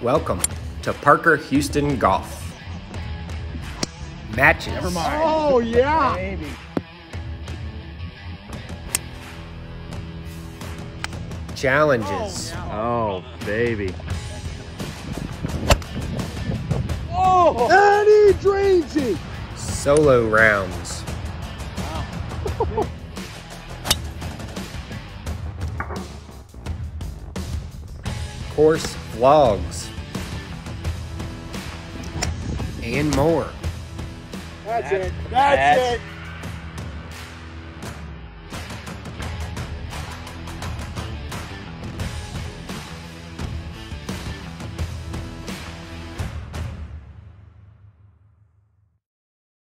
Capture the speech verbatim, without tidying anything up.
Welcome to Parker Houston Golf. Matches. Never mind. Oh, yeah. Baby. Challenges. Oh, baby. Oh, and he drains it. Solo rounds. Course vlogs. And more. That's, That's- it. That's, that's- it.